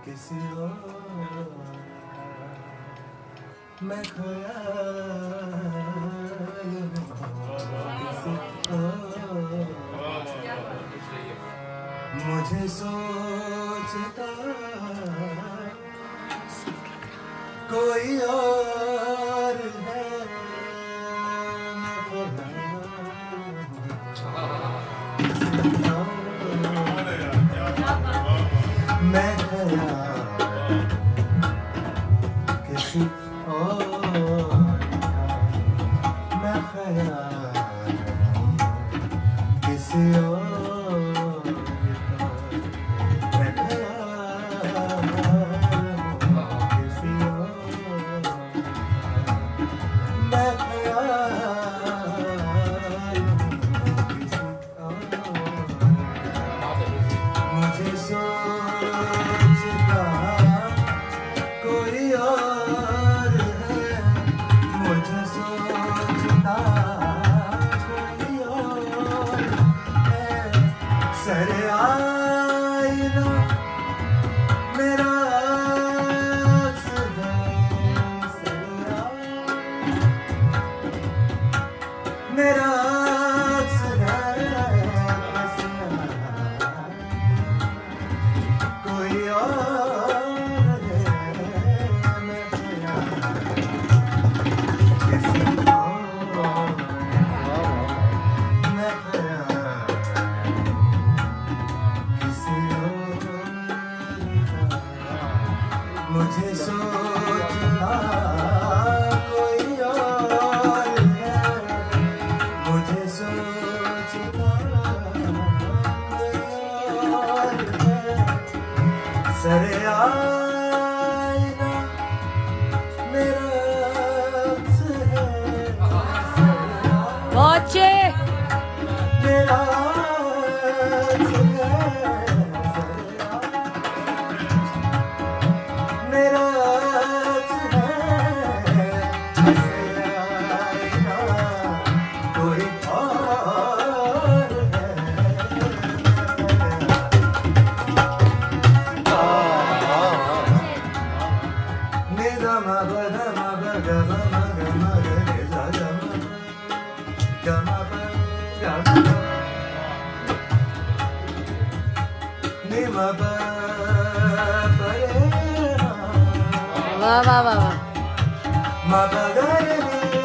किसी और मैं खोया किसी और मुझे सोचता कोई और है मैं खोया किसी और मैं खोया किसी और मैं खोया किसी और मैं खोया किसी और मुझे सोचता कोई और है मुझे सोचता कोई और है सरे आईना मेरा अक्स है सरे मेरा अक्स है कोई और है मैं खोया किसी और मैं खोया किसी और मुझे सोचना कोई और है मुझे सोचना कोई और है सरे आईना मेरा अक्स है पहुंचे मेरा अक्स है मेरा अक्स है सरे आईना कोई और है निगम बदम बगम मगम गरे जगम गम गम निम परे वाह वाह वाह वाह म बगरे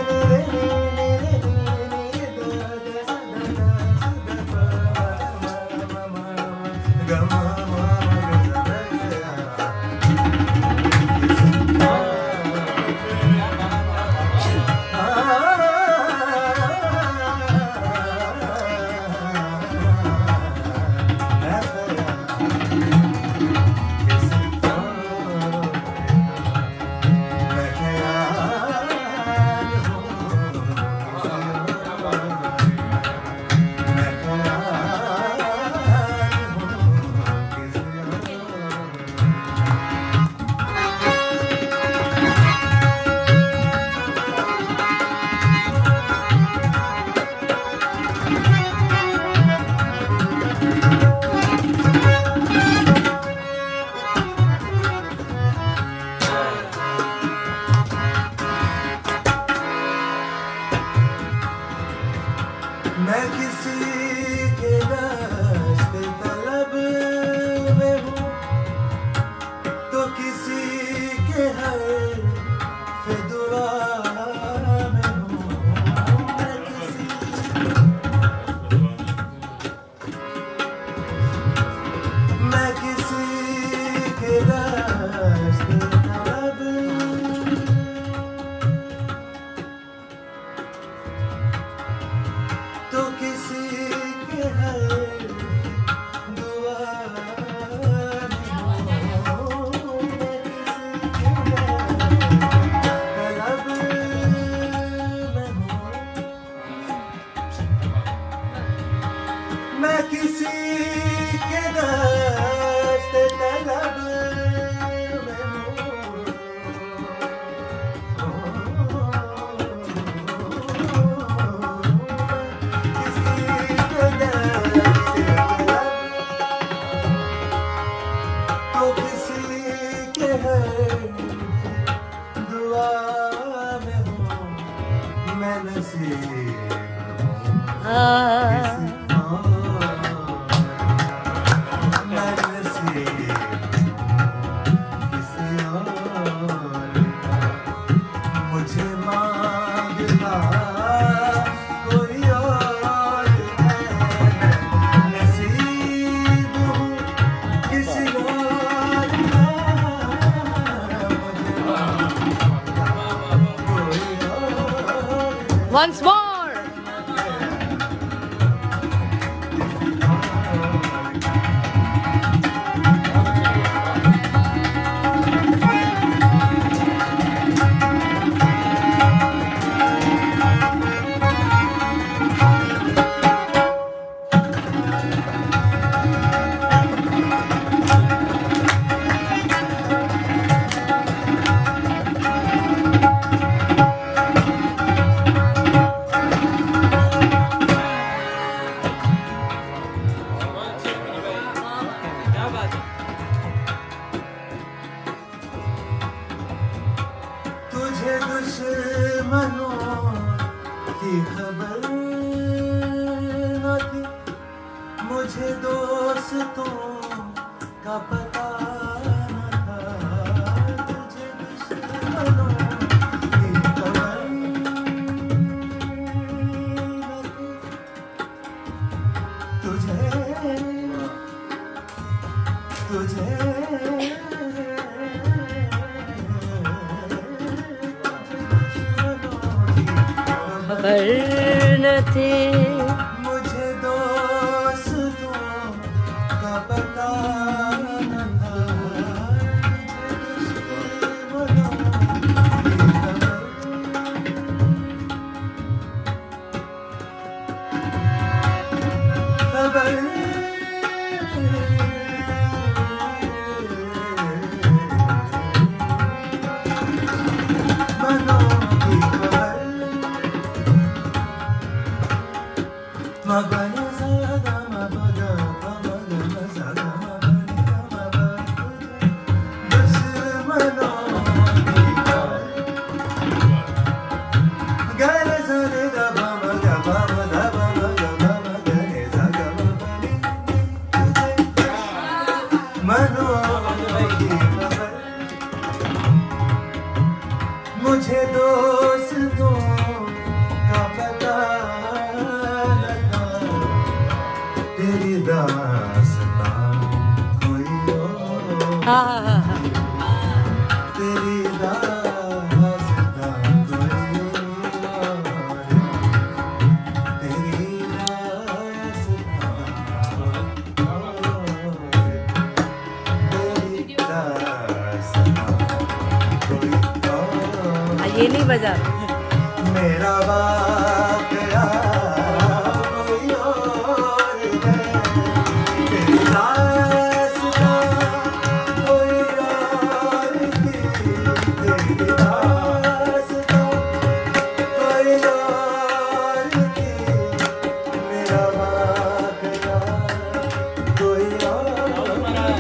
मैं किसी के रास्ते तलब में हूँ तो किसी के हर दुआ में हूँ मैं किसी के रास्ते तलब तो किसी के हर दुआ में हूँ किसी के तलब में हूँ मैं किसी के रास्ते तलब में हूँ किसी Once more. तुझे दुश्मनों की खबर न थी, मुझे दोस्तों का पता न था। तुझे दुश्मनों की खबर न थी, तुझे खबर न थी, मुझे दोस्तों का पता न था। खबर मुझे दोस्तों का पता लगा, तेरी दास्तां कोई और, तेरी दास्तां कोई और, तेरी दास्तां ये नहीं बजा। मेरा वाक़या कोई और है, तेरी दास्तां कोई और थी, तेरी दास्तां कोई और थी। मेरा वाक़या कोई और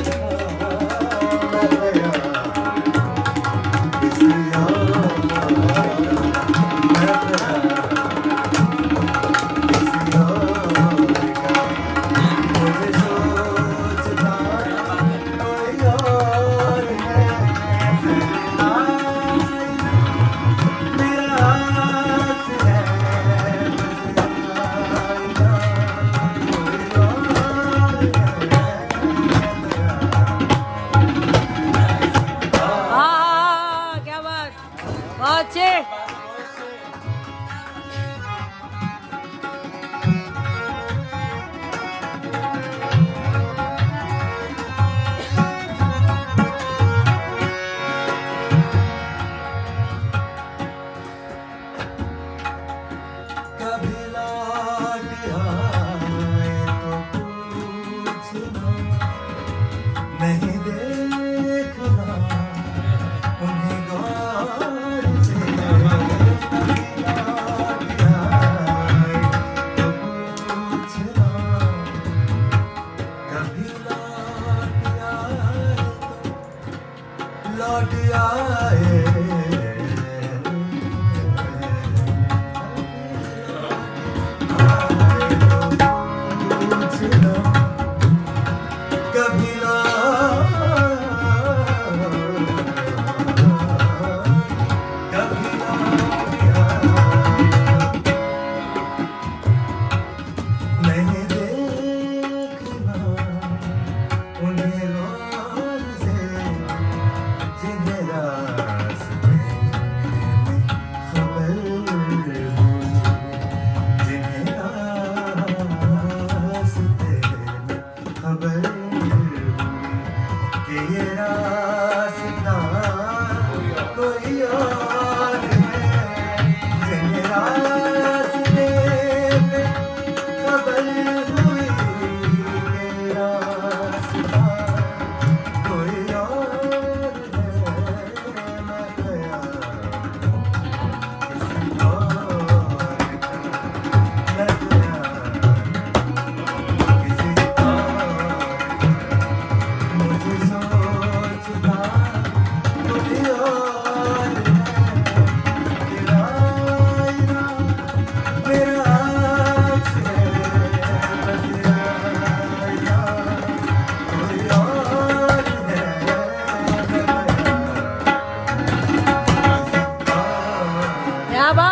नहीं देखना उन्हें गौर से, तो पूछना कभी लौट आए तो लौट आए। कि ये रास्ता कोई और है, जिन रास्ते पे खबर हुई कि रास्ता कोई और है, मैं गया किसी और का, मैं गया किसी और का, मुझे सोचता कोई और है, तेरा आईना मेरा आपसे बस आया, कोई और है, मैं गया किसी और क्या बात!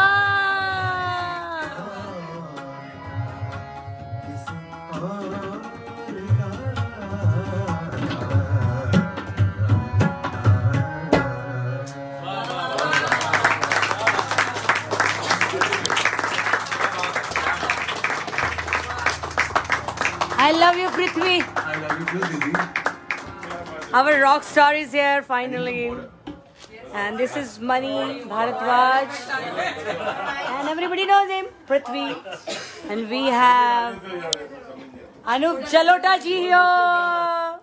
I love you, Prithvi. I love you too, Didi. Our rock star is here finally. And this is Mani Bharadwaj. And everybody knows him, Prithvi. And we have Anup Jalota ji here.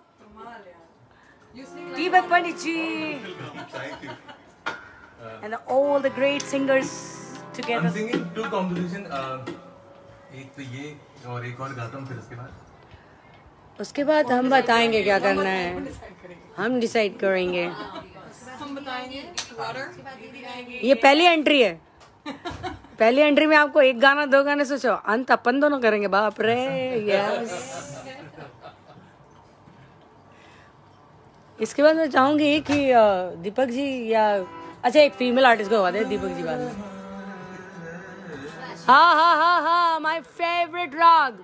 Deepak Pandit ji. Thank you. And all the great singers I'm together. singing two composition. एक तो ये और एक और गाता हूँ फिर उसके बाद. उसके बाद हम बताएंगे क्या करना है. हम डिसाइड करेंगे. हम बताएंगे वाटर ये पहली एंट्री है. पहली एंट्री में आपको एक गाना दो गाने सोचो, अंत अपन दोनों करेंगे. बाप रे. यस. इसके बाद मैं चाहूंगी कि दीपक जी या अच्छा एक फीमेल आर्टिस्ट को दे. दीपक जी बाद में. हाँ हाँ हाँ हाँ, my favourite raag.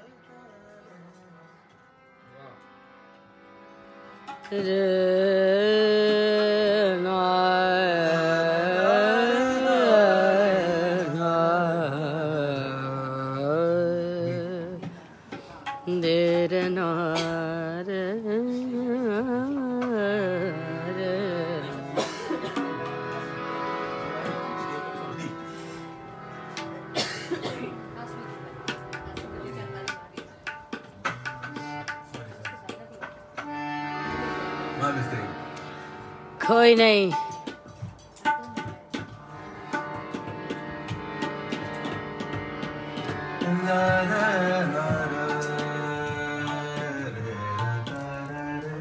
My mistake. कोई नहीं. La la la la re la la re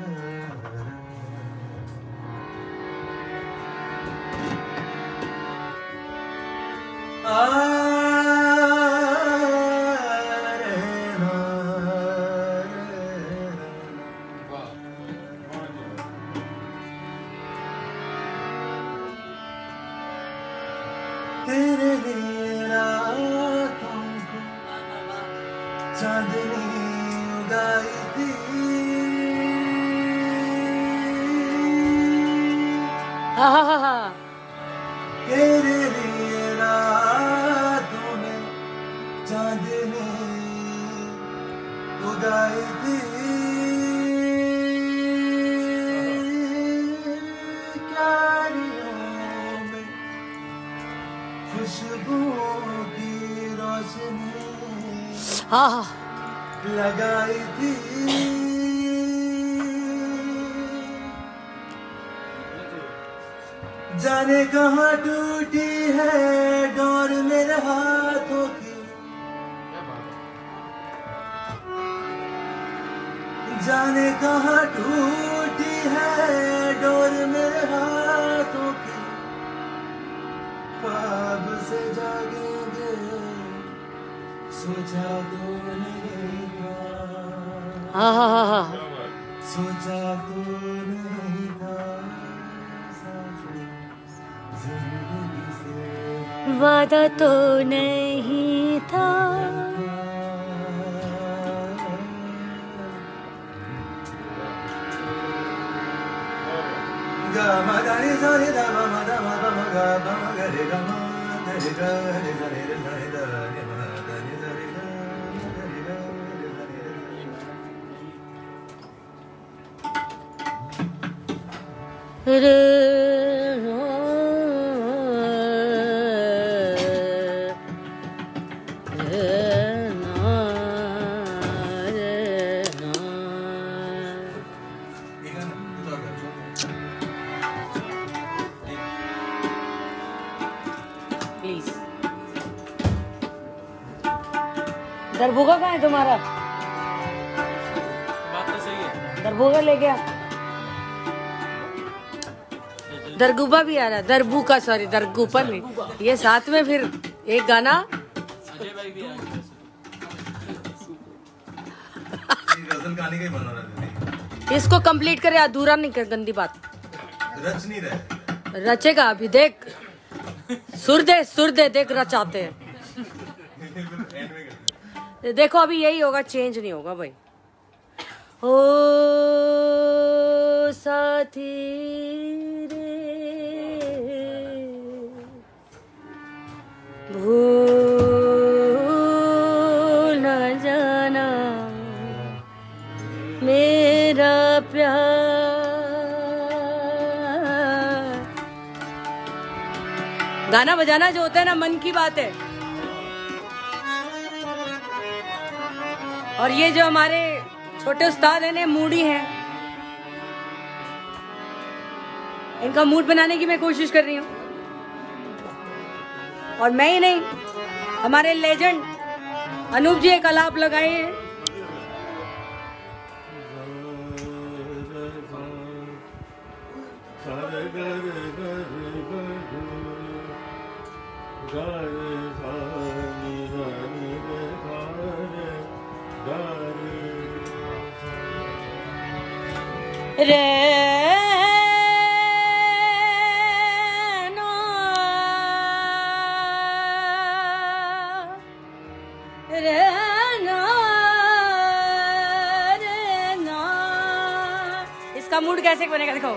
तेरे लिए रातों को चांदनी उगाई थी. हाँ हाँ हाँ हाँ. तेरे लिए रातों में चांदनी उगाई थी. क्यारियों में खुशबुओं की रोशनी हाँ हाँ. लगाई थी. जाने कहाँ टूटी है डोर मेरे हाथों की. जाने कहाँ टूटी है डोर मेरे हाथों की. ख्वाब से जागेंगे सोचा तो नहीं था. हाँ हाँ हाँ हाँ. सोचा तो नहीं था जिंदगी से वादा तो नहीं था. गा मा दा रे सा रे दा मा दा मा गा मा गा मा गा रे गा मा दा रे गा रे गा रे गा रे दा रे मा दा रे सा रे गा मा गा रे गा रे गा रे गा. प्लीज। दरभोगा कहाँ है तुम्हारा? बात तो सही है। दरभोगा ले गया। दरगुबा भी आ रहा है, दरबूका, सॉरी दरगुपा नहीं, ये साथ में फिर एक गाना। अजय भाई भी आ गए। गजल गाने का ही बना रहा है। इसको कंप्लीट करे, अधूरा नहीं कर, गंदी बात। रच नहीं रहे। रचेगा अभी, देख सुर दे देख रचाते हैं। देखो अभी यही होगा, चेंज नहीं होगा भाई। ओ साथी रे भूल न जाना मेरा प्यार। गाना बजाना जो होता है ना, मन की बात है। और ये जो हमारे छोटे उस्ताद हैं, मूडी हैं, इनका मूड बनाने की मैं कोशिश कर रही हूँ। और मैं ही नहीं, हमारे लेजेंड अनूप जी एक आलाप लगाए हैं। इसका मूड कैसे बनेगा दिखाओ।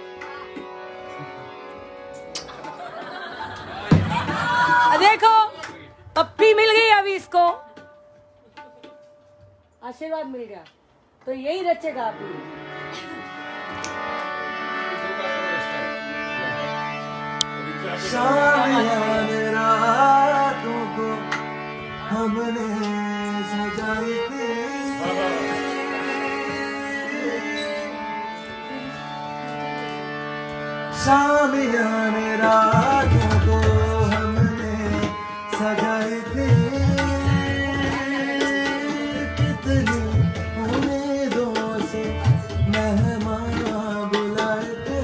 देखो पप्पी मिल गई, अभी इसको आशीर्वाद मिल गया, तो यही रचेगा अभी। रातों को हमने सजाई थी, शामियाने रातों को हमने सजाई थी, कितनी उम्मीदों से मेहमान बुलाए थे।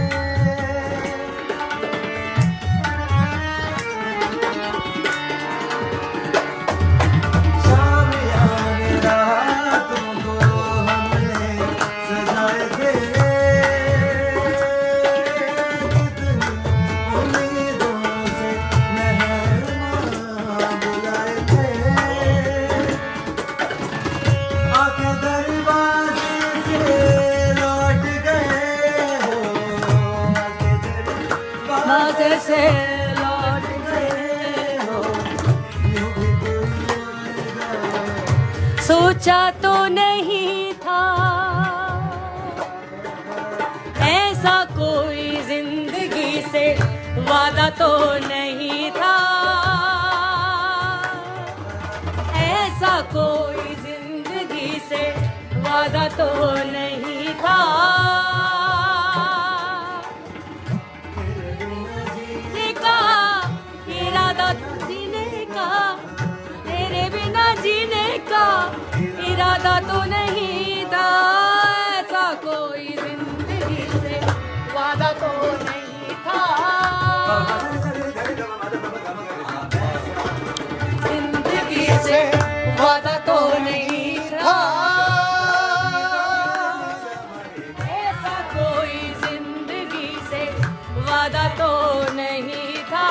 शामियाने रातों को हमने सजाए थे, से लौट गए हो। सोचा तो नहीं था ऐसा कोई जिंदगी से, वादा तो नहीं था ऐसा कोई जिंदगी से, वादा तो नहीं था। तेरे बिना जीने का इरादा तो नहीं था, ऐसा कोई जिंदगी से वादा तो नहीं था, जिंदगी से वादा तो नहीं था, ऐसा कोई जिंदगी से वादा तो नहीं था।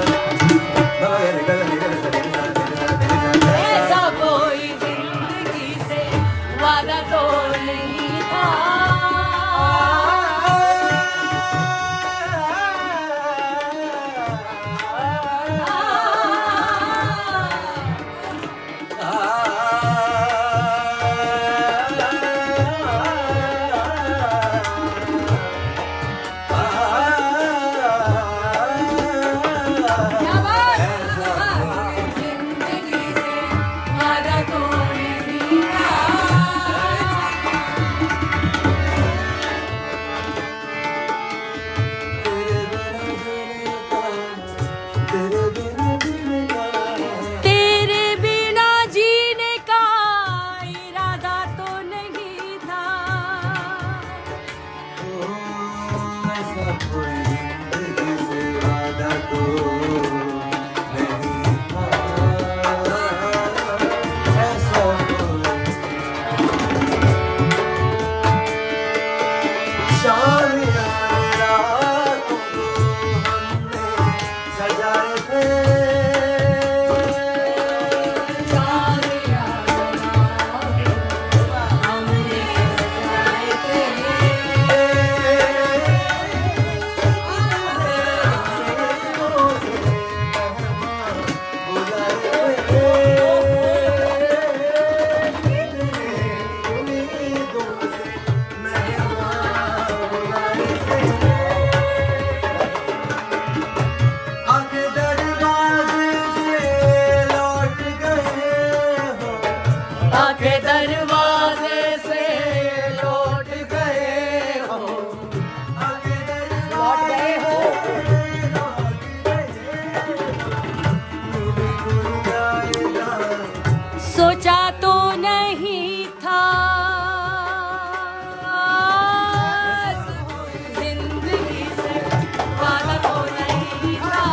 ऐसा कोई जिंदगी आके दरवाजे से लौट गए हो, लौट गए हो। सोचा तो नहीं था जिंदगी से वादा तो नहीं था,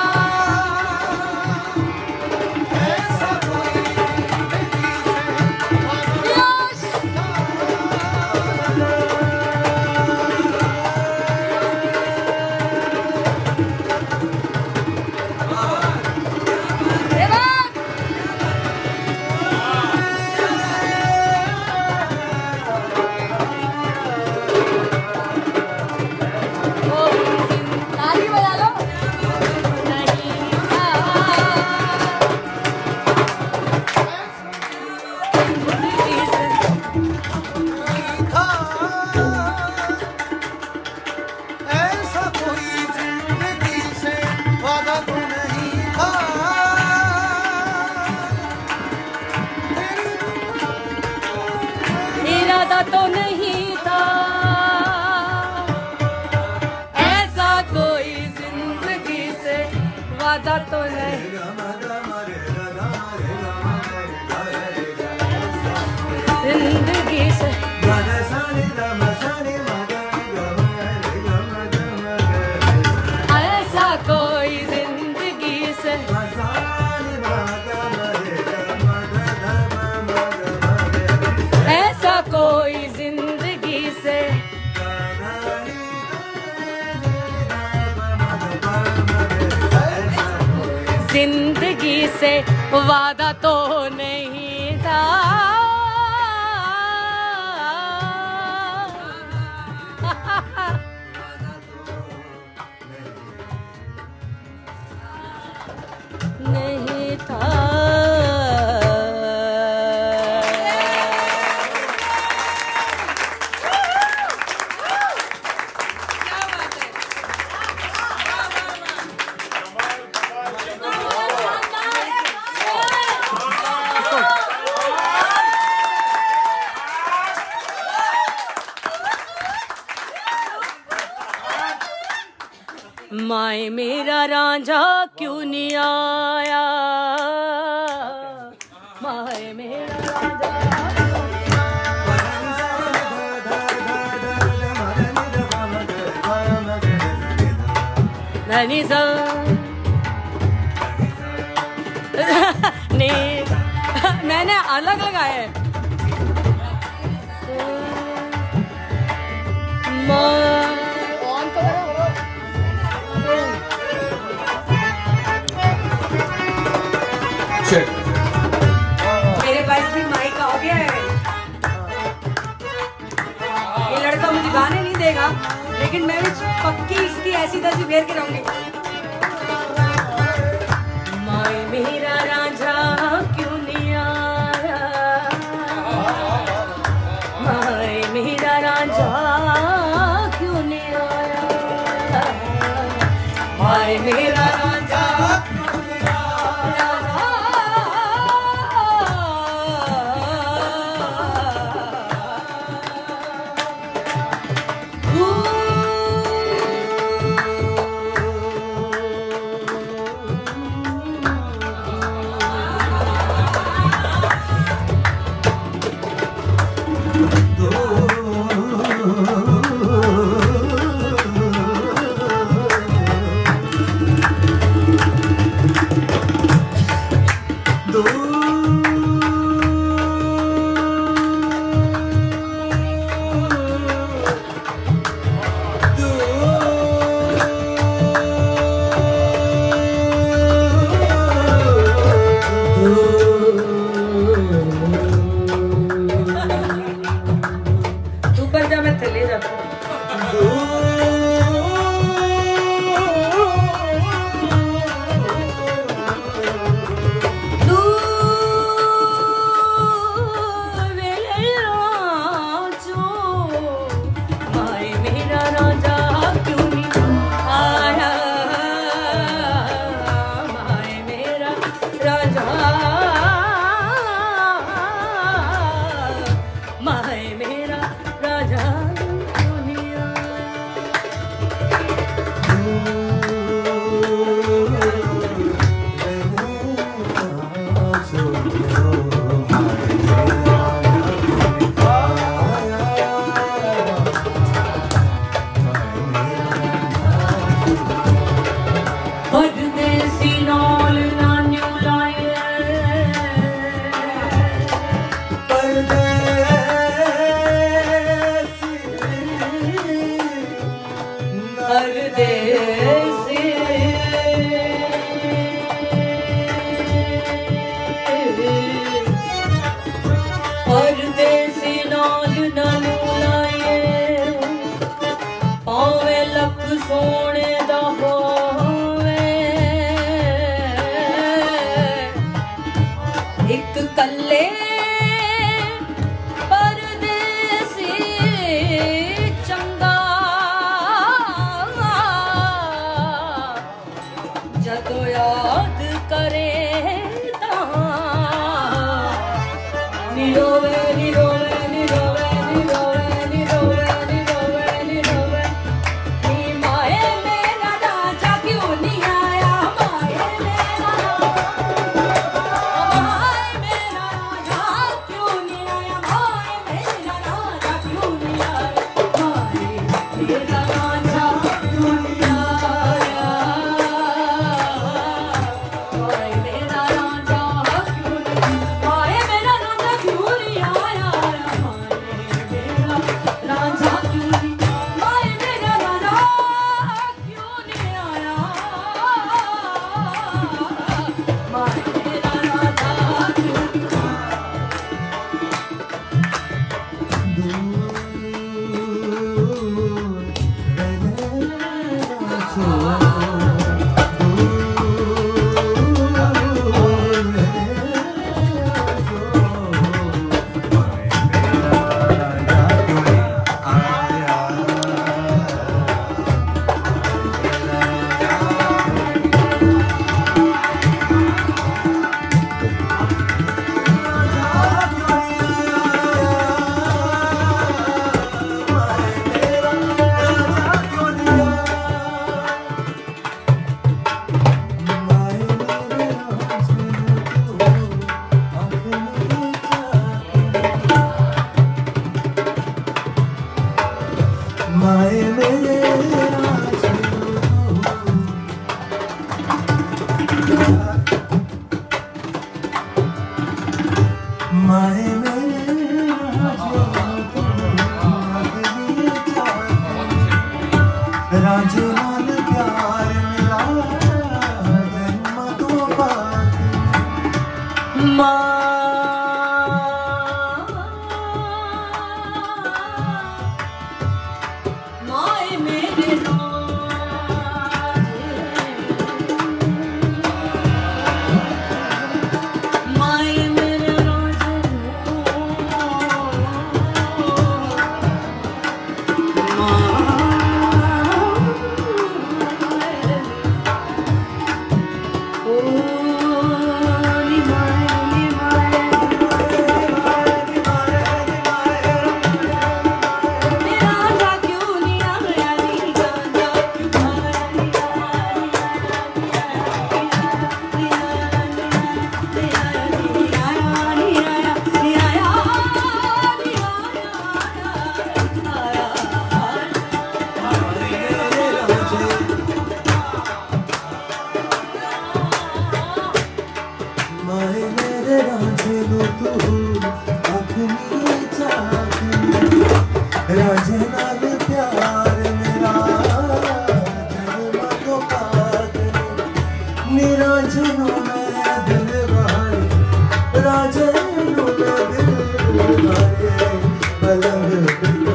ताली बजा लो। नहीं था ऐसा कोई जिंदगी से वादा तो नहीं था, इरादा तो नहीं था, ऐसा कोई जिंदगी से वादा तो नहीं। जिंदगी से ऐसा कोई जिंदगी से ऐसा कोई जिंदगी से जिंदगी से वादा तो नहीं था। नहीं था। माए मेरा रांझा क्यों नहीं आया, माए मेरा रांझा नहीं नहीं मैंने अलग लगाया है। ऑन तो मेरे पास भी माइक आ गया है। ये लड़का मुझे गाने नहीं देगा, लेकिन मैं भी पक्की इसकी ऐसी तैसी फेर के रहूंगी। माए मेरा रांझा क्यों नहीं आया, माए मेरा रांझा क्यों नहीं आया, माए मेरा रांझा एक कल्ले परदेसी चंगा जदों याद करे निरोवे निरोवे निरोवे निरोवे निरोवे निरोवे निरोवे नी माए मेरा राजा क्यों नहीं आया माए मेरा राजा क्यों नहीं आया माए मेरा राजा क्यों नहीं आया माए मेरा राजा क्यों नहीं आया माए मेरा राजा क्यों नहीं माए मेरा राजा क्यों नहीं आया राजा क्यों नहीं माए मेरा राजा क्यों नहीं आया माए मेरा राजा क्यों माए मेरे माए मेरे राजे नाल प्यार मिला जन्म तो बाद माए मेरे माए मेरे राजे नो तू अपनी चाहती राजे नाल प्यार मेरा जन्म तो बाद निराजे नो मैं दिल वाले राजे नो मैं दिल वाले पलंग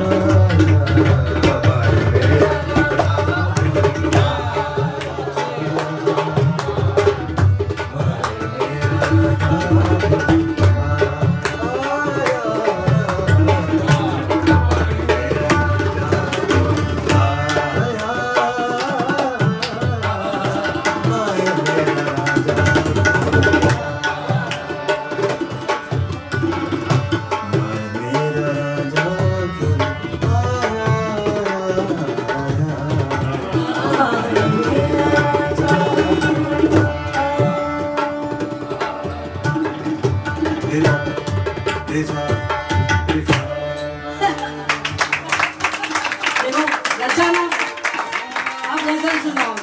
देखो रचाना आप गजल सुनाओ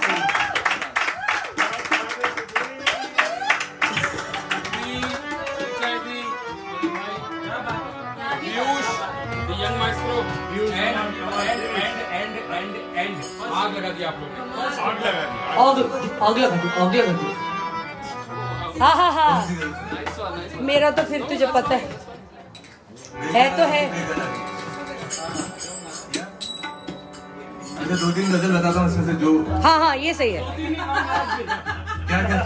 आग लगा दिया आप लोगों ने। आग लगा दी हाँ हाँ हाँ मेरा तो फिर तुझे पता है तो है। अच्छा 2-3 गजल बताता हूँ उसमें से जो हाँ हाँ ये सही है। क्या क्या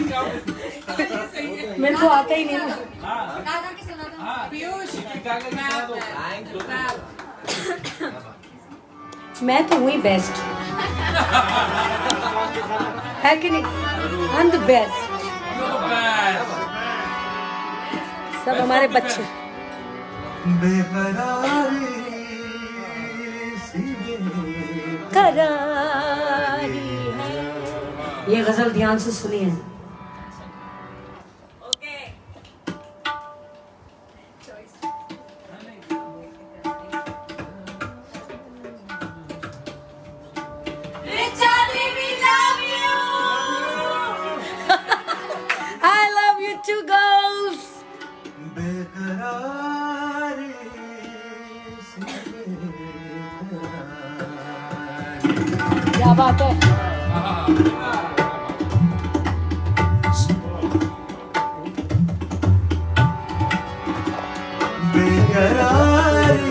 मेरे को आता ही नहीं ना। पीयूष मैं तो हुई बेस्ट है कि नहीं? I am the best. सब हमारे बच्चे। बेकरारी करारी है। ये गजल ध्यान से सुनिए। I love you too, girls. बेकरारी क्या बात है? बेकरारी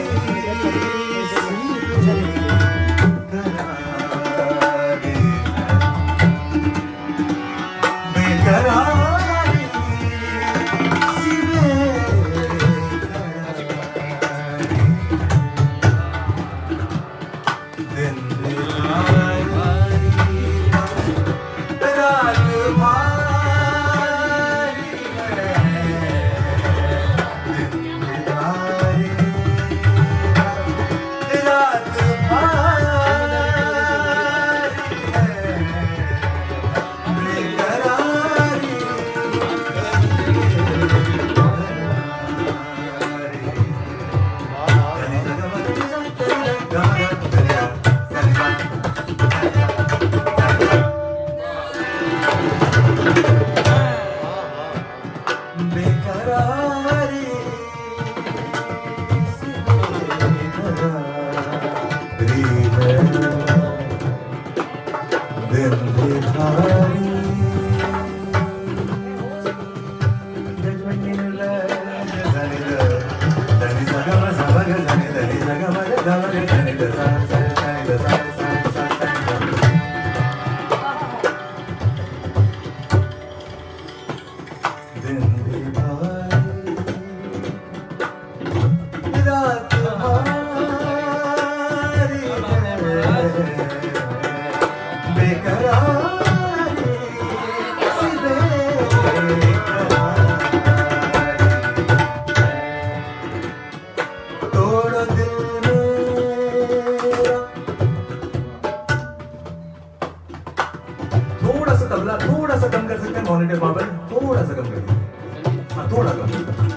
थोड़ा सा कम कर सकते हैं मॉनिटर वहां पर, थोड़ा सा कम कर दीजिए, हाँ थोड़ा कम।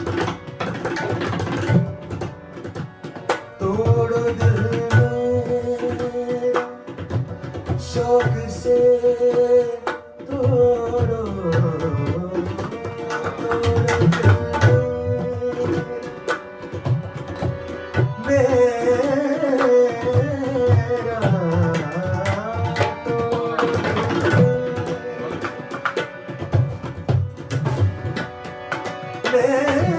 तोड़ो दिल मेरा शौक से तोड़ो, मेरा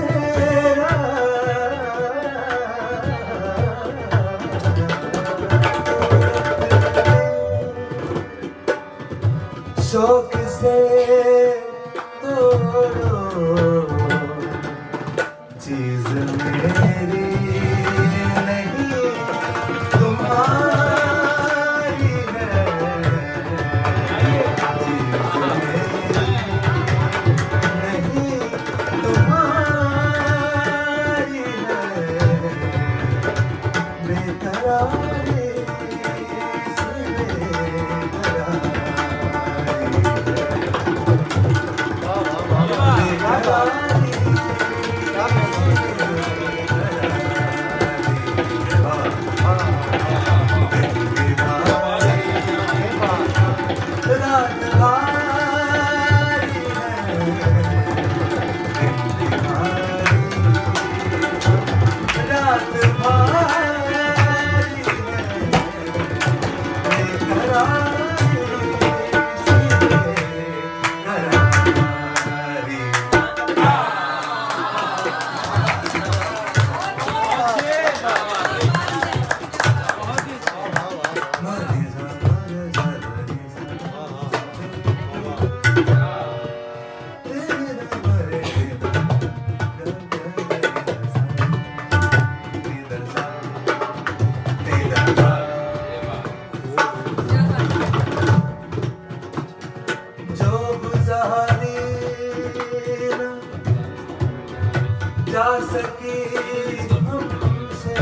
जा सकी हमसे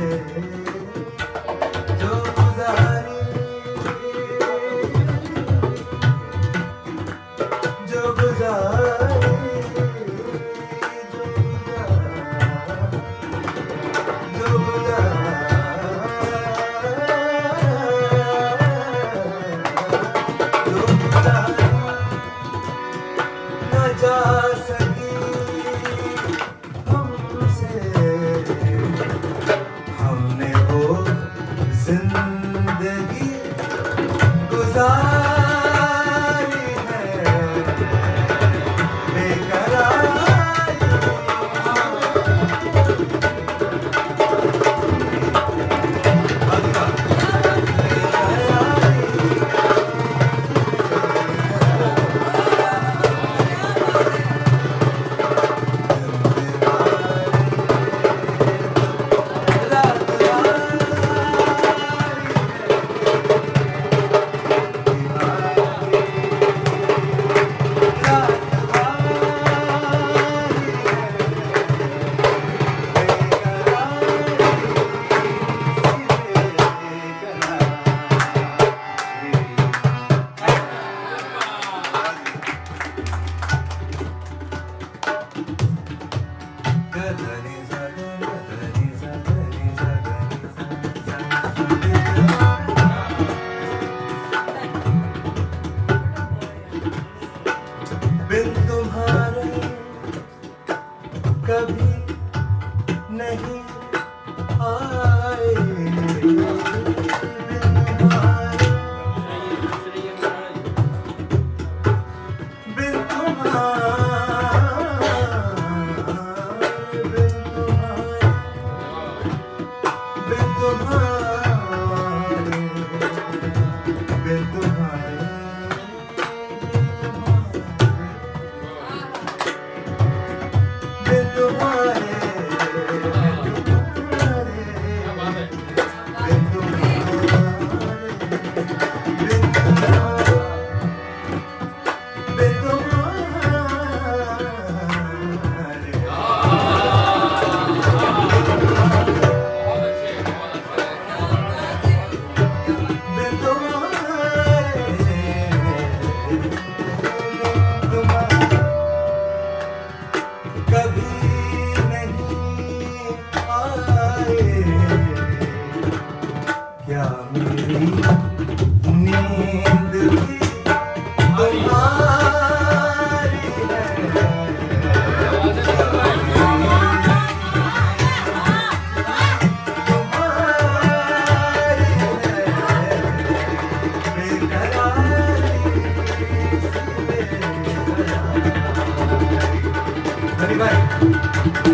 जो गुजारी जो गुजारी जो गुजारी न जा सकी हमसे हमने वो जिंदगी गुजारी है बेकरार बिन तुम्हारे कभी नहीं आए बिन तुम्हारे बिन तुम्हारे बिन तुम्हारे बिन तुम्हारे क्या मेरी नींद भी तुम्हारी है तुम्हारी है बेकरारी हरी भाई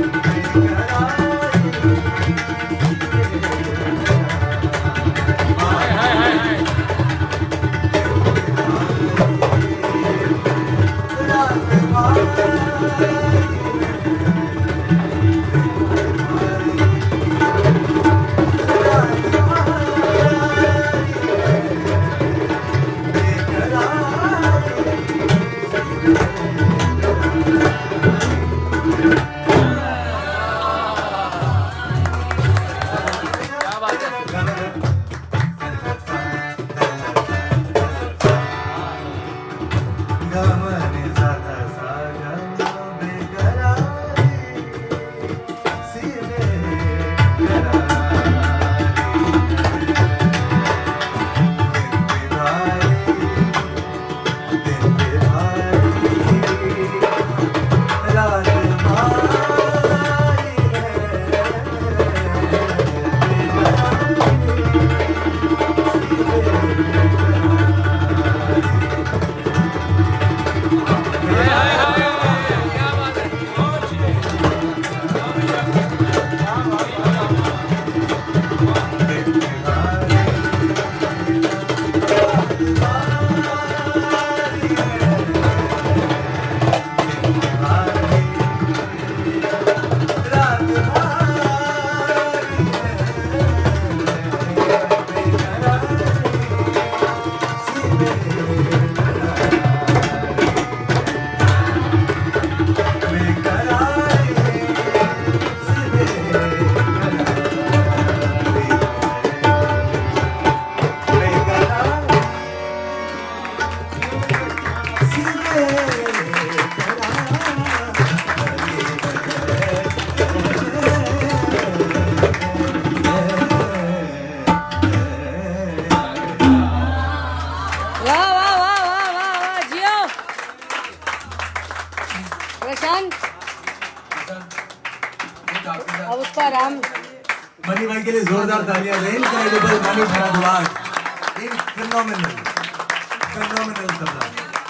अब उसका आराम। मनी भाई के लिए जोरदार तालियां। Incredible Mani Bhardwaj, in phenomenal tabla.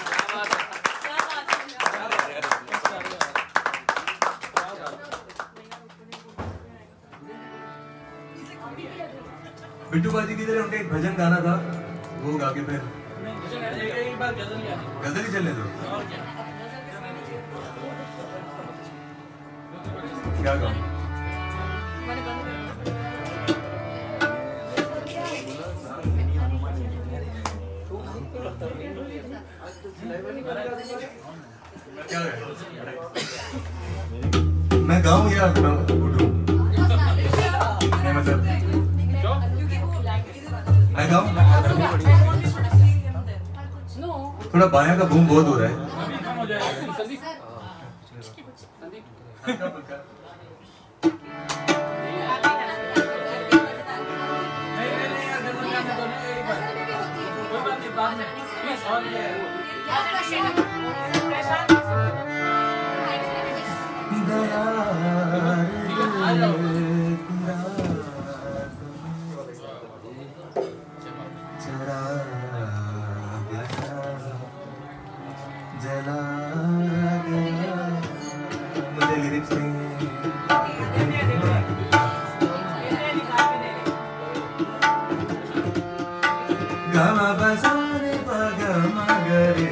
Bittu बाजी की तरह उनका एक भजन गाना था, वो गा के फिर गजल ही चलने दो। क्या गाऊं? क्या मैं गाऊं या उठूं? मतलब मैं गाऊं? थोड़ा बाया का बूम बहुत हो रहा है। मुझे लिरिक्स नहीं गामा बसाने पगा मगरे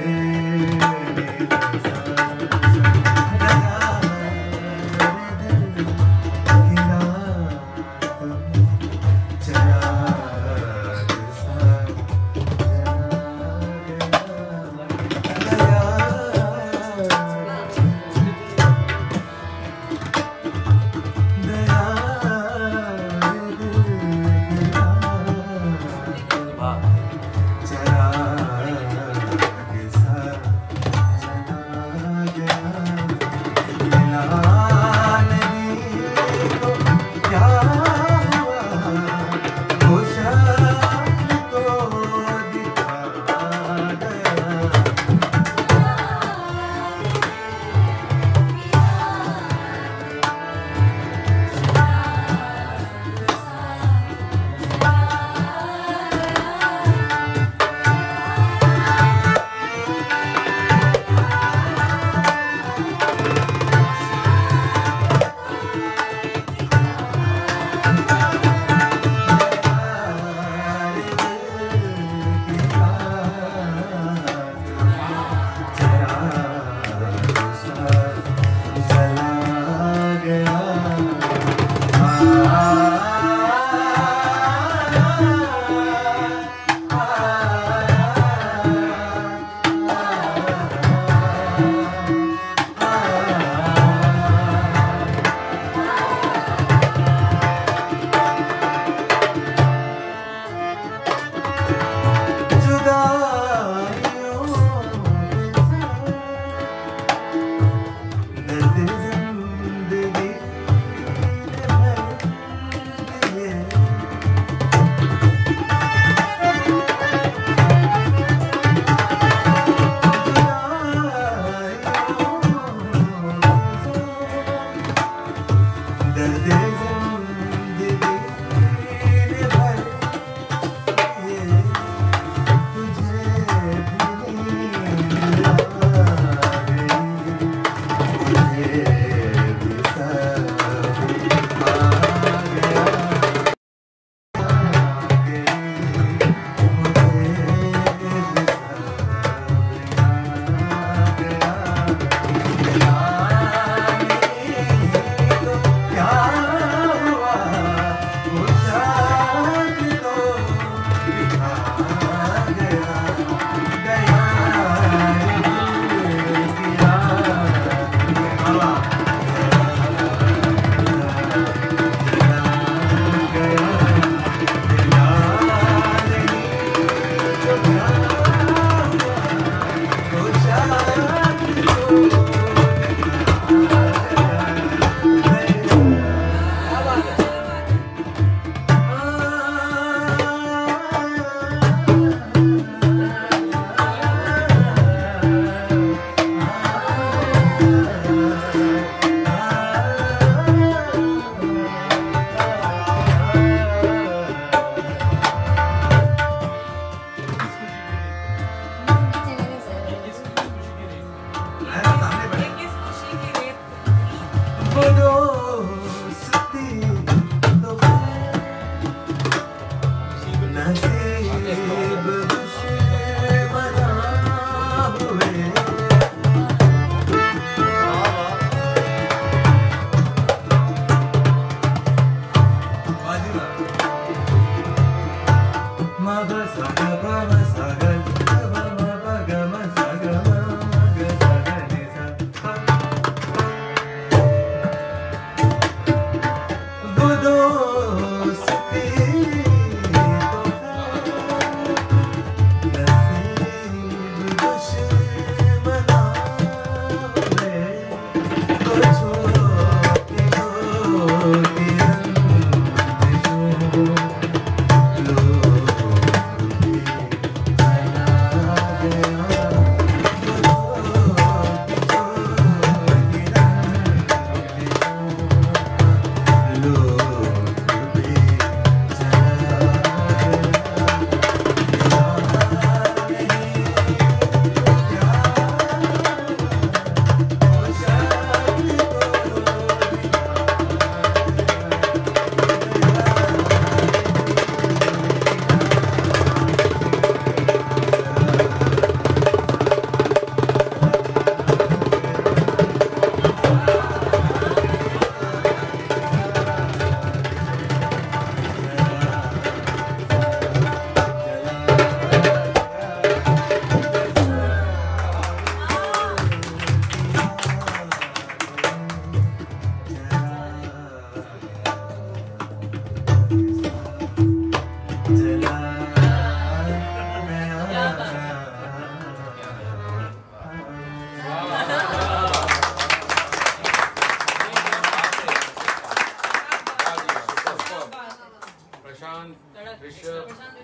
प्रशांत, ऋषभ,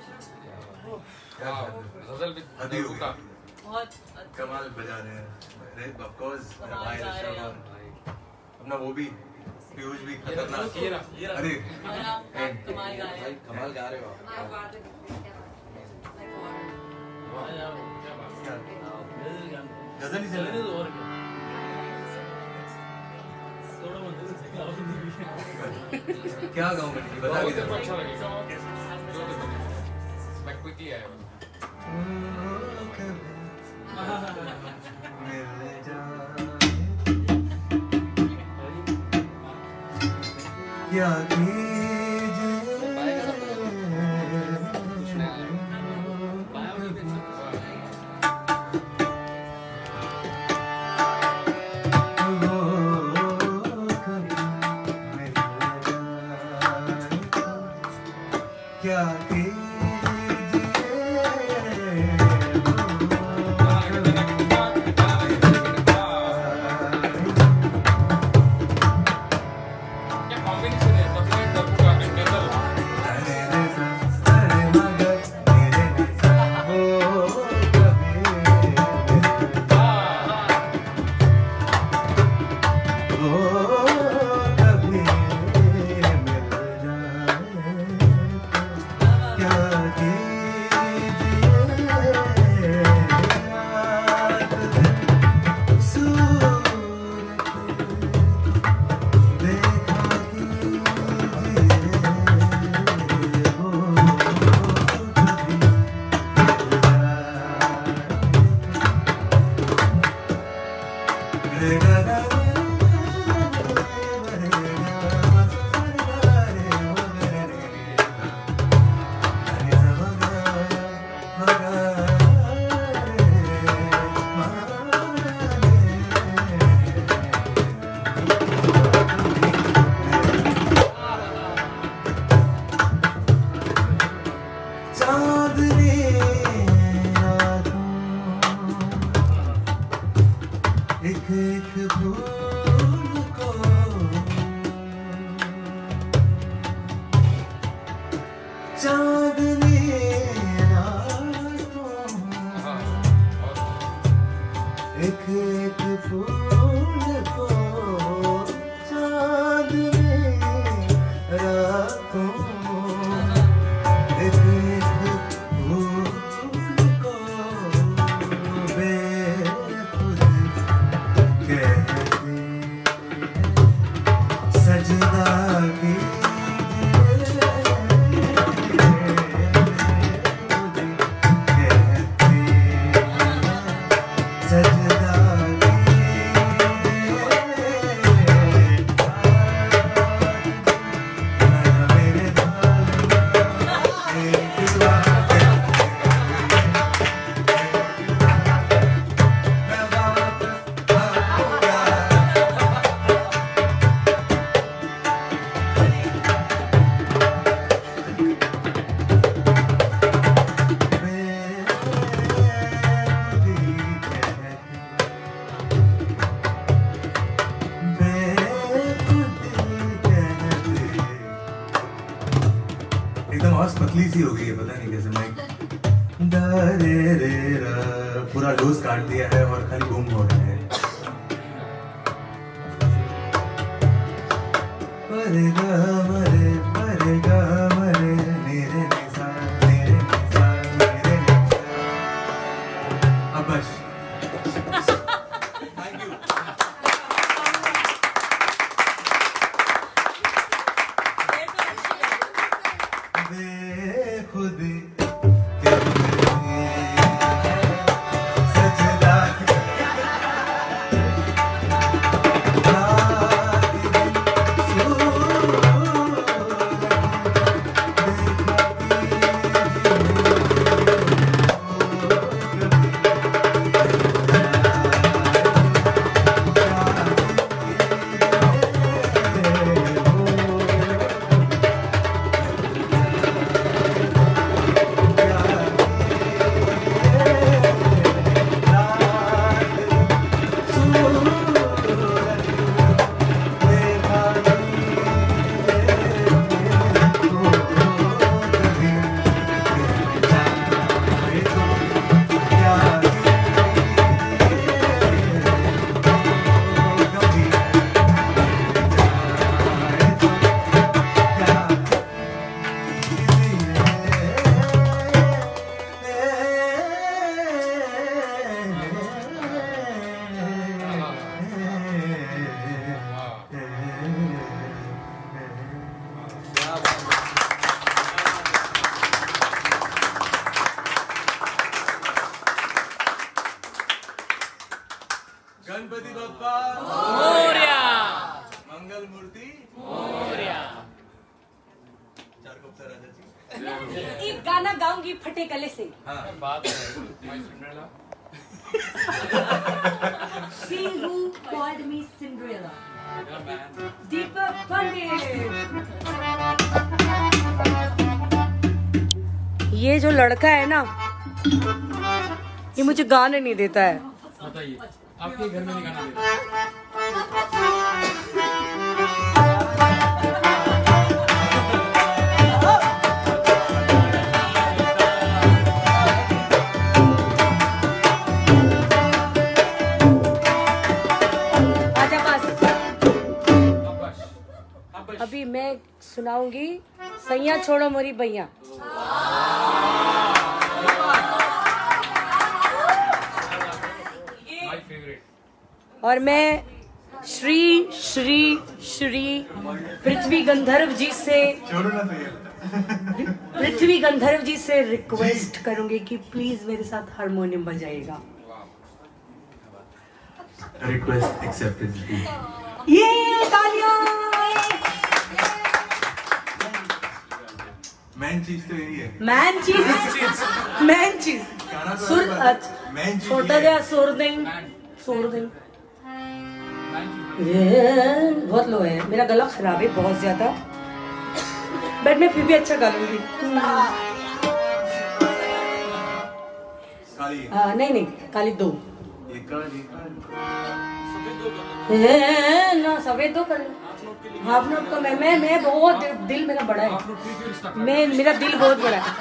गजल भी अभी हो गया। बहुत कमाल बजा रहे हैं ऑफ कोर्स भाई ऋषभ और अपना वो भी पीयूष भी खतरनाक अरे कमाल गा रहे हैं। कमाल गा रहे हो गजल ही चल रही है क्या गाऊं मैं बता बहुत दीजिए अच्छा लगेगा मैं क्विकली आया क्या पतली सी हो गई है, पता नहीं कैसे माइक पूरा लूज काट दिया है और खाली गुम हो रहा है। अब बस मूर्ति चार कप सर राजा जी। एक गाना गाऊंगी फटे गले से। हाँ बात है my Cinderella See who called me Cinderella. Deepak Pandit. ये जो लड़का है ना, ये मुझे गाने नहीं देता है। बताइए आपके घर में नहीं गाना देता। अभी मैं सुनाऊंगी सैया छोड़ो मोरी बैया। My favourite. और मैं श्री श्री श्री पृथ्वी गंधर्व जी से छोड़ो ना सही पृथ्वी गंधर्व जी से रिक्वेस्ट करूंगी कि प्लीज मेरे साथ हारमोनियम बजाइएगा। Request accepted. ये तालियां। मैन चीज तो यही है। मैन चीज गाना तो सुर मैन चीज छोटा ये है। गया सुर दें ये बहुत लो है। मेरा गला खराब है बहुत ज्यादा, बट मैं फिर भी अच्छा गा लूंगी। काली नहीं काली दो एक ना सफेद दो कर हाफ नोट का। मैं बहुत दिल मेरा बड़ा है। मेरा दिल बहुत बड़ा है।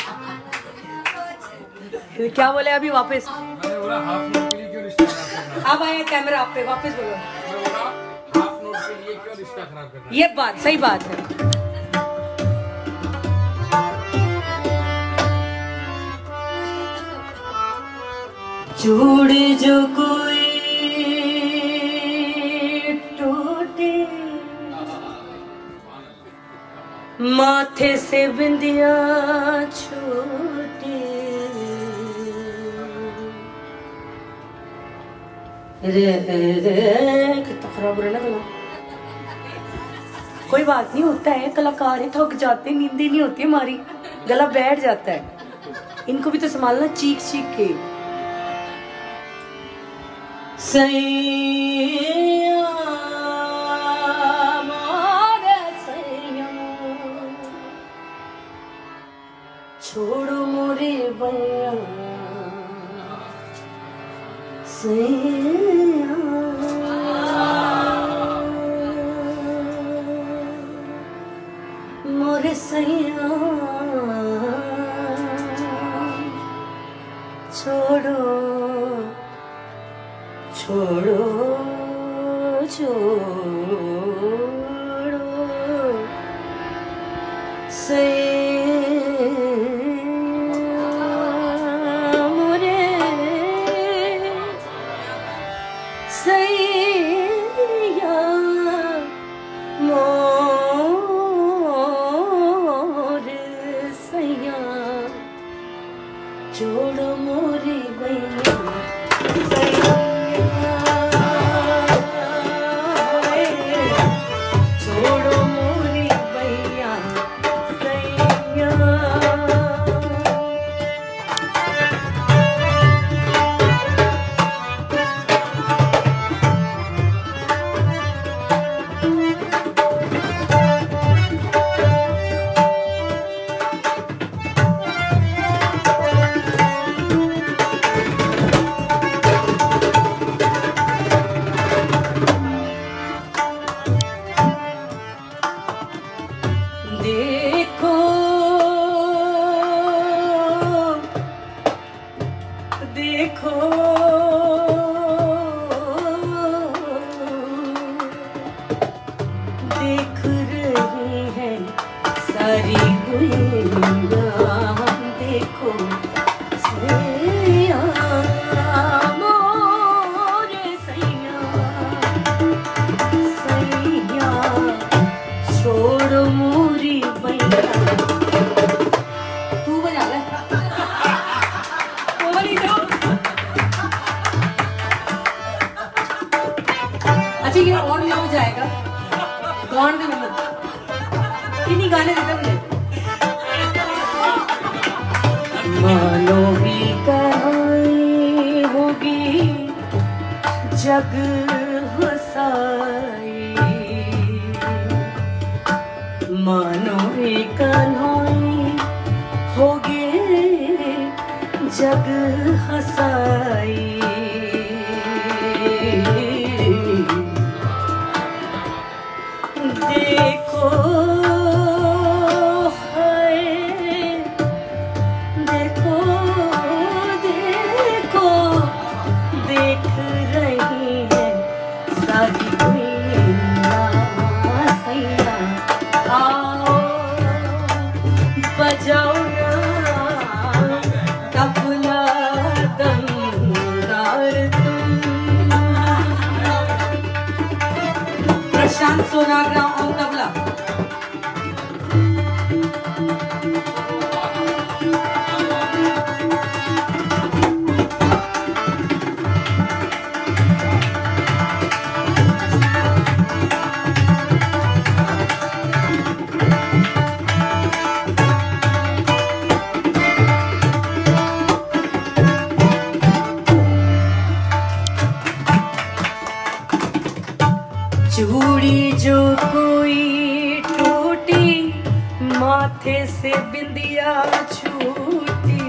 क्या बोले अभी वापस? मैंने बोला हाफ नोट के लिए क्यों रिश्ता खराब करना? अब आया कैमरा आप पे, वापस बोलो। मैं बोला हाफ नोट के लिए क्यों रिश्ता खराब करना? ये बात सही बात है। जोड़ जो कोई टूटे माथे से बिंदिया छूटे रे कितना खराब रहा ना गला। कोई बात नहीं, होता है, कलाकार ही थक जाते हैं, नींद ही नहीं होती हमारी, गला बैठ जाता है। इनको भी तो संभालना चीख चीख के। सैया मारे सैया छोड़ो मोरे बैया सैया मोरे सैया छोड़ो छोड़ो छोड़ो सैया मोरे सैया मोरे सैया छोड़ो मोरे बैया छोड़ो मोरी बैया सैया। देखो देखो देख रही है सारी दुनिया, देखो सैया मोरे सैया सैया छोड़ो मोरी बैया। तू बजा ले बोली दो। अच्छा ये और ना हो जाएगा। कौन दे मिलो किन्हीं गाने देते मुझे मानो भी कहानी होगी जग हसाई मानो भी कहानी होगी जग हसाई देखो देखो देखो देख रही है सारी दुनिया सैया आओ बजाओ ना तबला दमदार तुम प्रशांत सोनाग्रा on तबला चूड़ी जो कोई टूटी माथे से बिंदिया छूटी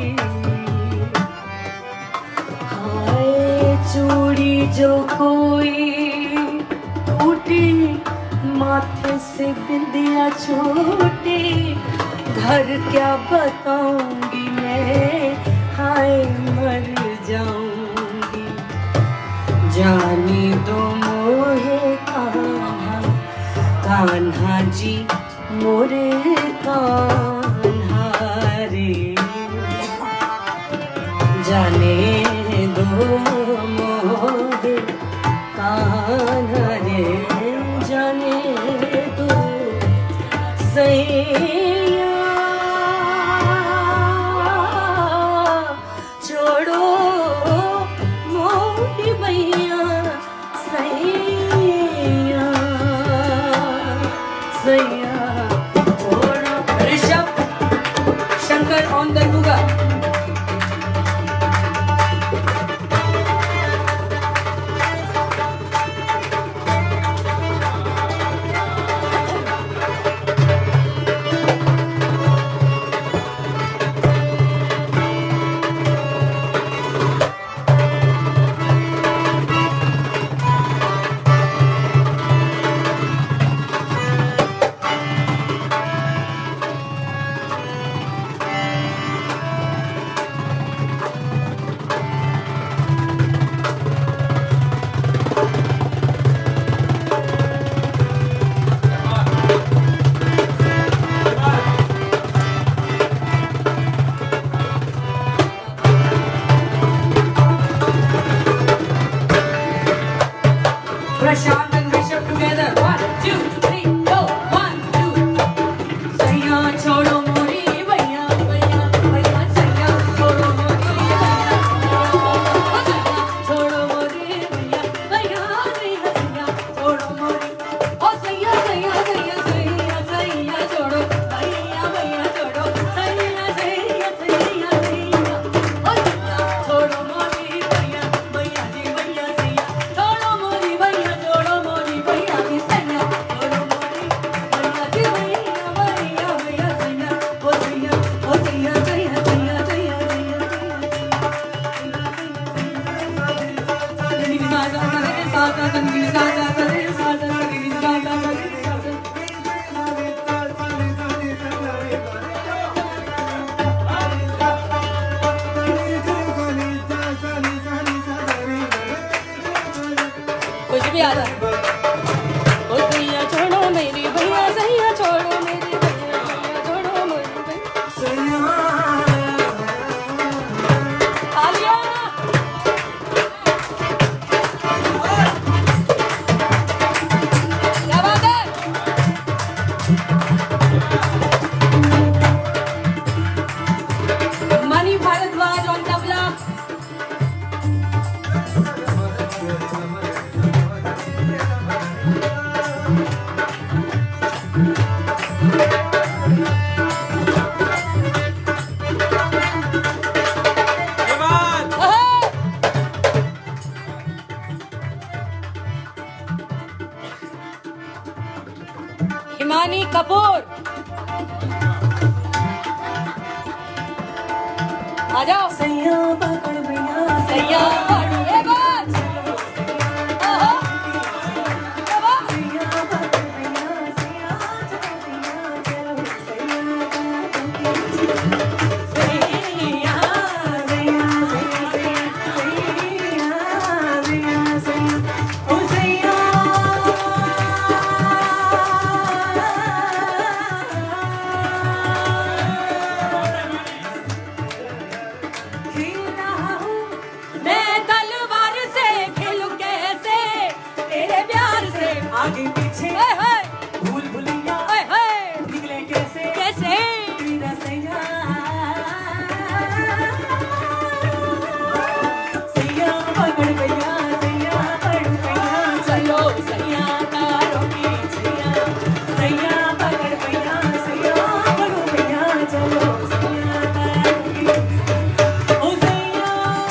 हाय चूड़ी जो कोई टूटी माथे से बिंदिया छूटी घर क्या बताऊंगी मैं हाय मर जाऊंगी जानी दो मोहे कान्हा कान्हा जी मोरे कान्हा रे जाने दो मोहे कान्हा रे जाने दो सैया छोड़ो मोही भैया सैया सैया छोड़ो ऋषभ शंकर ऑन द लुगा हिमानी कपूर आ जाओ। सैया पकड़ भैया सैया पकड़ ए बात ओहो सैया पकड़ भैया सैया चलो आगे पीछे भूल भुलैया निकले कैसे कैसे तेरा सैया सैया पकड़ गया सैया पकड़ गया चलो सैया तारों की सैया सैया पकड़ गया सैया पकड़ गया चलो सैया तारों की ओ सैया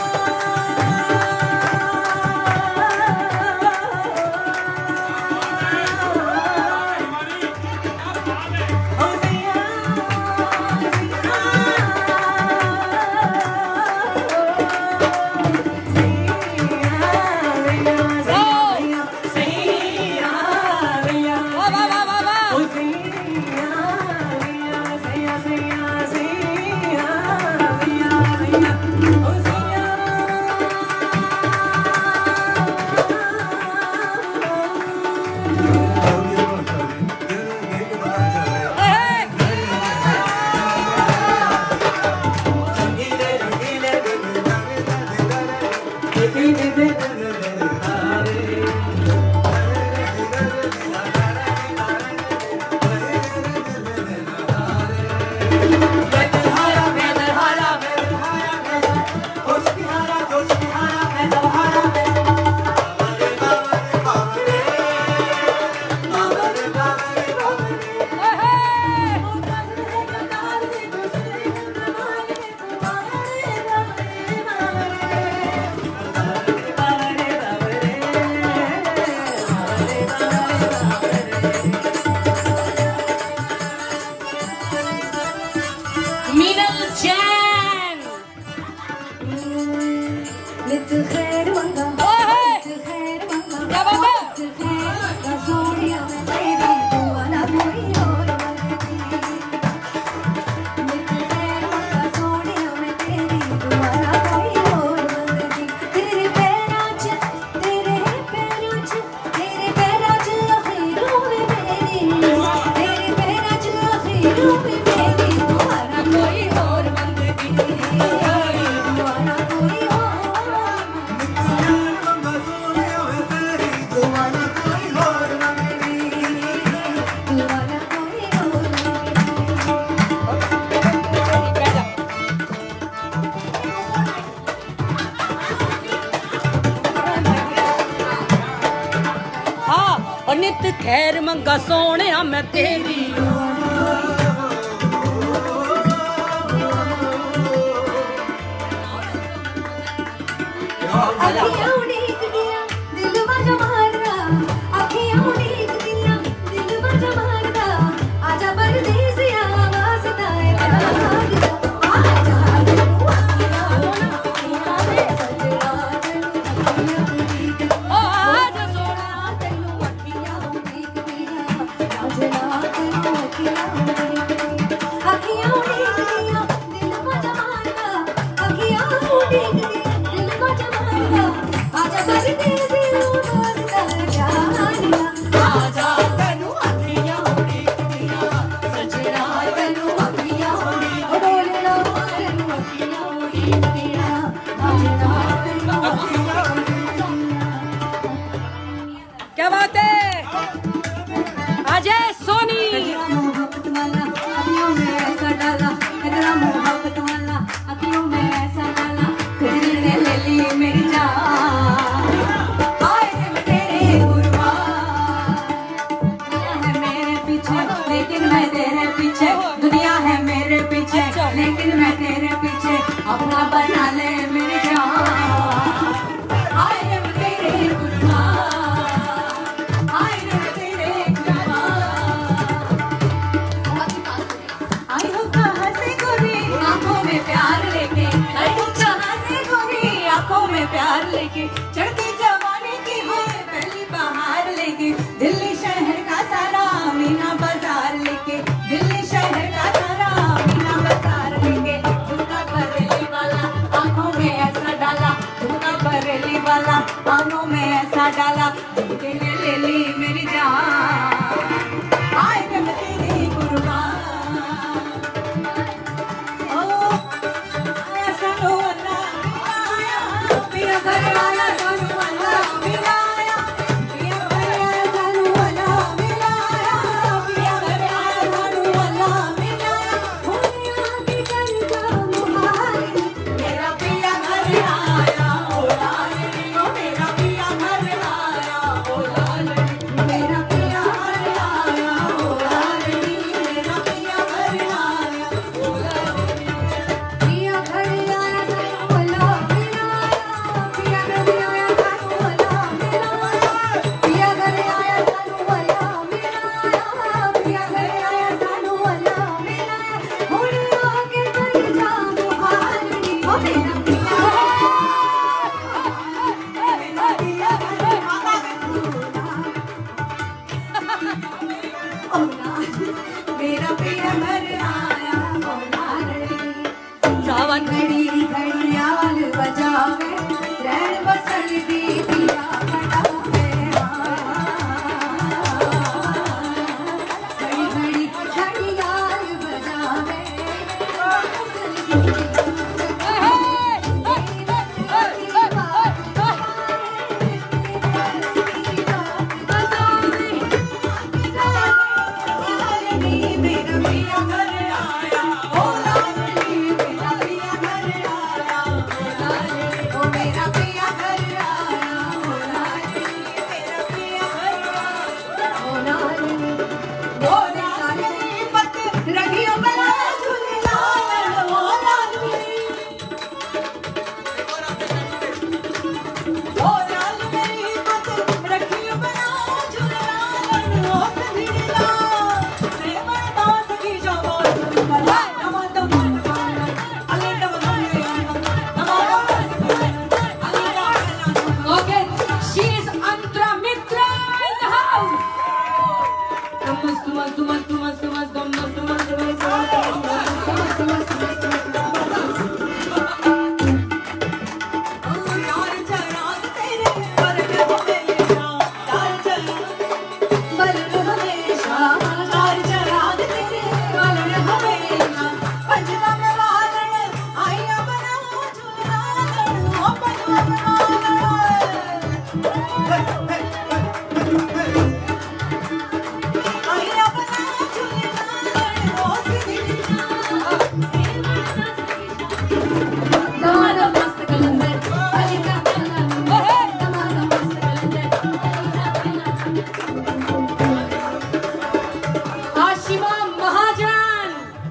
नित खैर मंगा सोने मैं तेरी अखियां उड़ीक दिया दिल मजा मारदा अखियां उड़ीक दिया दिल मजा मारदा आजा परदेसिया वास्ता है आजा अखियां दे सजना तेनू उड़ीक ओ आजा सोना तेनू अखियां उड़ीक दिया सजना तेनू अखियां उड़ीक अखियां उड़ीक दिया दिल मजा मारदा अखियां उड़ीक दिया आजा परदेसिया वास्ता जानिया आजा तैनू अखियां उड़ीक दिया सजना तैनू अखियां उड़ीक डोलना तैनू अखियां उड़ीक दिया सजना तैनू अखियां उड़ीक क्या बात है अजय सोनी मोहब्बत वाला अखियों में ऐसा डाला तेरा मोहब्बत वाला अखियों में ऐसा डाला फिर ने ले ली मेरी जान आए थे मैं तेरे कुर्बान दुनिया है मेरे पीछे लेकिन मैं तेरे पीछे दुनिया है मेरे पीछे लेकिन मैं तेरे पीछे अपना बना ले मेरी जान आए थे मैं तेरे कुर्बान आए थे मैं तेरे कुर्बान मेरा पिया घर आया बोला रे सावन घड़ी घड़ियाल बजावे रैन बसल दी पिया बड़ावे घड़ी घड़ी घड़ियाल बजावे मेरा पिया घर आया बोला रे मेरा पिया घर आया बोला रे ओ मेरा पिया घर आया बोला रे मेरा पिया घर आया बोला रे बोले साले मत रखियो बला झूलेलाल बोला रे बोला मेरी मत रखियो बला झूलेलाल ओ सधीला Okay, she is Antra Mitra in the house. Ashima Mahajan.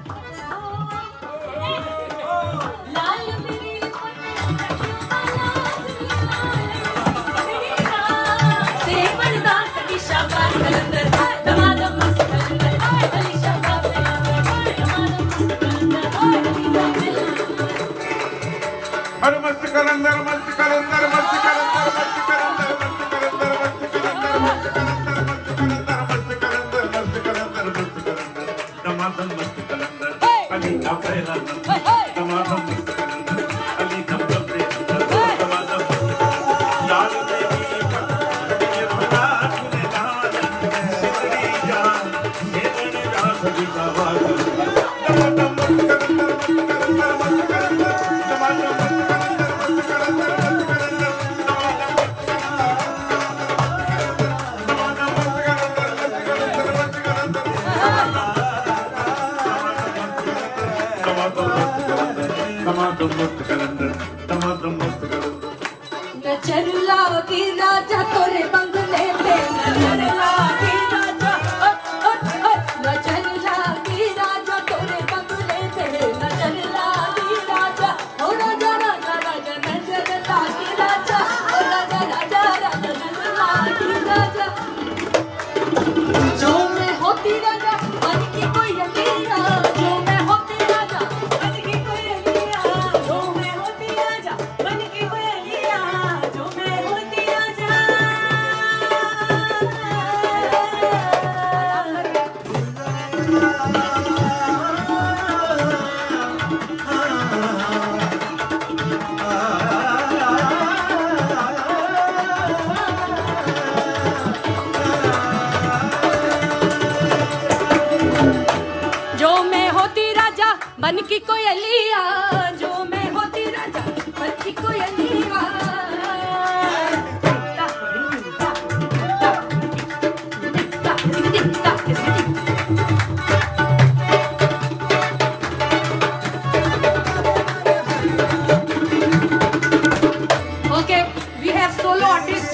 हर मस्त कलंदर मस्त कलंदर मस्त कलंदर मस्त कलंदर मस्त कलंदर मस्त कलंदर मस्त कलंदर मस्त कलंदर मस्त कलंदर मस्त कलंदर दमादम मस्त कलंदर अली का पहला दमादम मस्त कलंदर अली का पहला दमादम लाल देवी ये बना तूने लाल सिमरी जान ये बने रात भी आवाज दमादम मस्त कलंदर मस्त कलंदर मस्त कलंदर दमादम चरला की राजा तोरे बंगले पे चरला की राजा चरला की राजा तोरे बंगले पे चरला की राजा ओ राजा राजा राजा चरला की राजा ओ राजा राजा राजा चरला की राजा जो मैं होती राजा मन की कोई अलीरा जो मैं होती राजा मन की कोई अलीरा जो मैं होती राजा मन की कोई अलीरा जो मैं होती राजा जो मैं होती राजा बन की कोयलिया जो मैं होती राजा बन की कोयलिया Okay, we have solo artists.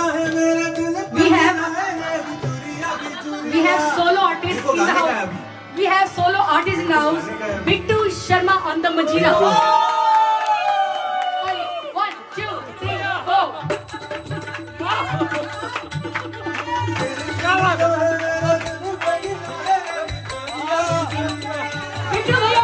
We have solo artists in the house. We have solo artists in the house. Bittu Sharma on the Majira. 1, 2, 3, 4. Bittu bhaiya.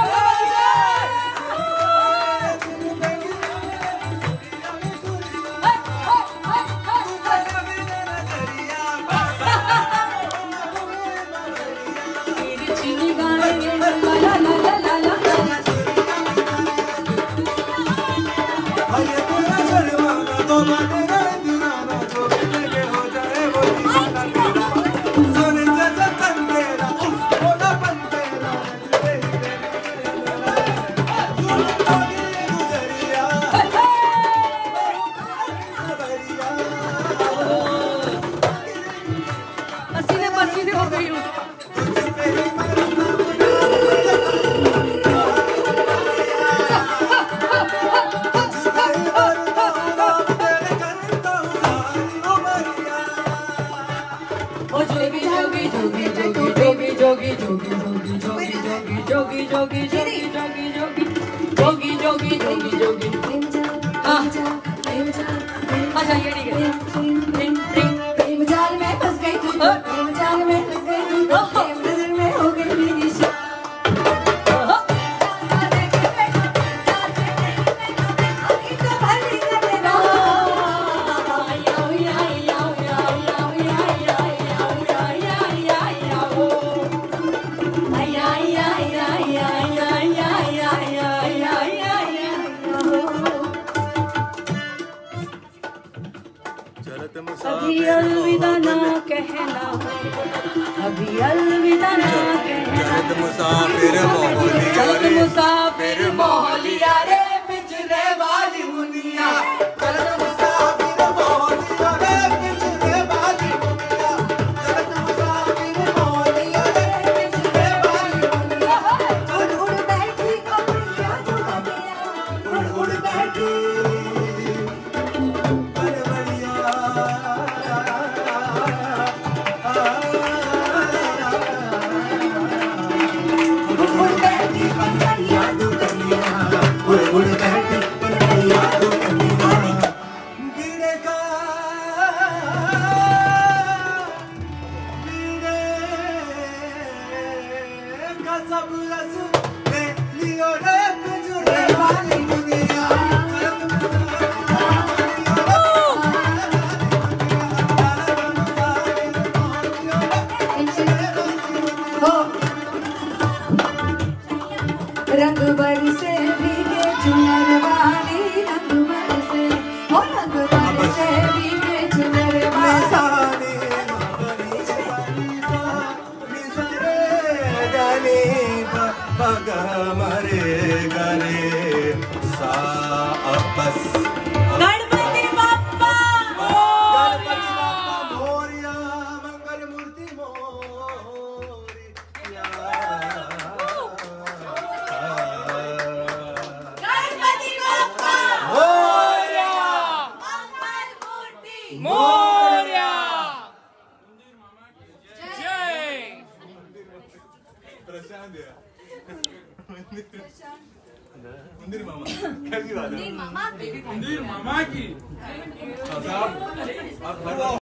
अभी अलविदा ना कहना, अभी अलविदा ना कहना। चलत मुसाफिर मोहलिया चलत रे, मुसाफिर मोहलिया रे, पिछले वाली मुनिया। चलत मुसाफिर मोहलिया रे, पिछले वाली मुनिया। चलत मुसाफिर मोहलिया रे, पिछले वाली मुनिया। उड़ उड़ बैठी कमरिया दुनिया, उड़ उड़ बैठी बड़बड़िया। उड़ बैठी कमरिया दुनिया, उड़ उड़ बैठी बड़बड़िया दुनिया। बीड़े का सब रस ले लियो रे, पिछले वाली दुनिया। रंग बरसे भीगे चुनर वाली, रंग बरसे, ओ रंग बरसे भीगे चुनर वाली। गणपति बाप्पा मोरया, मंगल मूर्ति मोरया। गणपति बाप्पा मोरया, मंगल मूर्ति मोरया जय। प्रशांत है। मंदिर मामा कैसी बात है? मंदिर मामा की आप